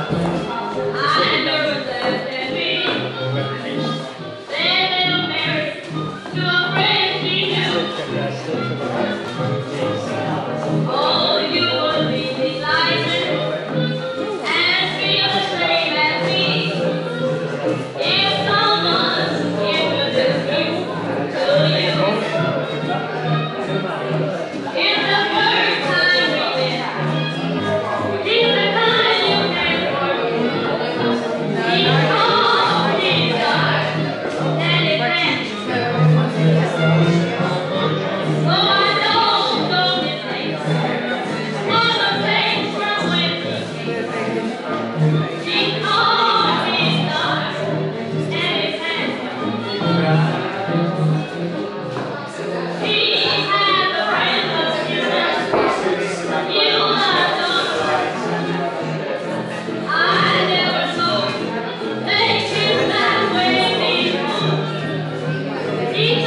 I never left and me. Then they'll marry to a friend she knew. Oh, you would be delighted and feel the same as me if someone introduced you to you. It's the first time we met. He's the kind you can forget. He's tall, he's dark, and he's handsome. So I don't go his place for the place from whence he came. He's tall, he's dark, and he's handsome. He has a friend of human. You are I never saw they kiss that way before. He